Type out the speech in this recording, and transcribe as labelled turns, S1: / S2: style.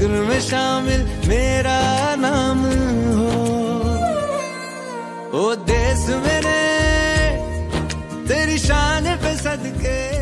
S1: दिल में शामिल मेरा नाम हो। ओ देश मेरे तेरी शान पे सदके